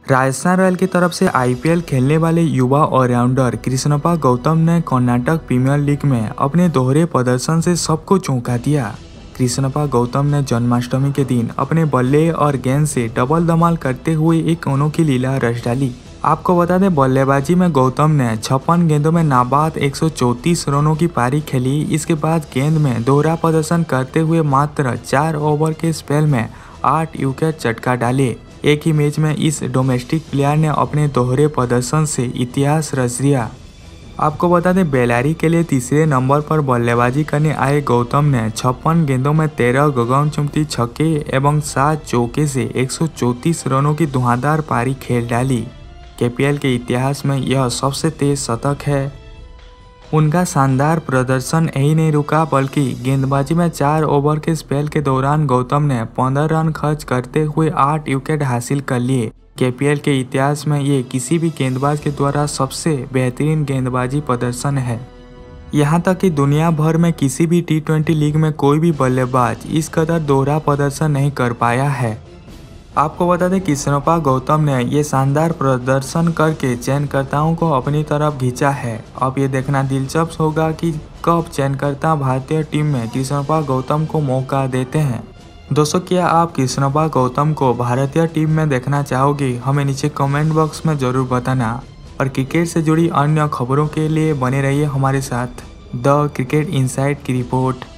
Rajasthan royal की तरफ से आईपीएल खेलने वाले युवा ऑलराउंडर कृष्णप्पा गौतम ने कर्नाटक प्रीमियर लीग में अपने दोहरे प्रदर्शन से सबको चौंका दिया। कृष्णप्पा गौतम ने जन्माष्टमी के दिन अपने बल्ले और गेंद से डबल धमाल करते हुए एक अनोखी लीला रच डाली। आपको बता दें, बल्लेबाजी में गौतम ने 56 गेंदों में नाबाद 134 रनों की पारी खेली। इसके बाद गेंद में दोहरा प्रदर्शन करते हुए मात्र 4 ओवर के स्पेल में 8 विकेट चटका डाले। एक ही मैच में इस डोमेस्टिक प्लेयर ने अपने दोहरे प्रदर्शन से इतिहास रच दिया। आपको बता दें, बेलारी के लिए तीसरे नंबर पर बल्लेबाजी करने आए गौतम ने 56 गेंदों में 13 गगनचुंबी छक्के एवं 7 चौके से 134 रनों की धुआंधार पारी खेल डाली। केपीएल के इतिहास में यह सबसे तेज शतक है। उनका शानदार प्रदर्शन यही नहीं रुका, बल्कि गेंदबाजी में 4 ओवर के स्पेल के दौरान गौतम ने 15 रन खर्च करते हुए 8 विकेट हासिल कर लिए। केपीएल के इतिहास में ये किसी भी गेंदबाज के द्वारा सबसे बेहतरीन गेंदबाजी प्रदर्शन है। यहाँ तक कि दुनिया भर में किसी भी टी20 लीग में कोई भी बल्लेबाज इस कदर दोहरा प्रदर्शन नहीं कर पाया है। आपको बता दें, कृष्णप्पा गौतम ने ये शानदार प्रदर्शन करके चयनकर्ताओं को अपनी तरफ खींचा है। अब ये देखना दिलचस्प होगा कि कब चयनकर्ता भारतीय टीम में कृष्णप्पा गौतम को मौका देते हैं। दोस्तों, क्या आप कृष्णप्पा गौतम को भारतीय टीम में देखना चाहोगे? हमें नीचे कमेंट बॉक्स में ज़रूर बताना। और क्रिकेट से जुड़ी अन्य खबरों के लिए बने रहिए हमारे साथ। द क्रिकेट इनसाइड की रिपोर्ट।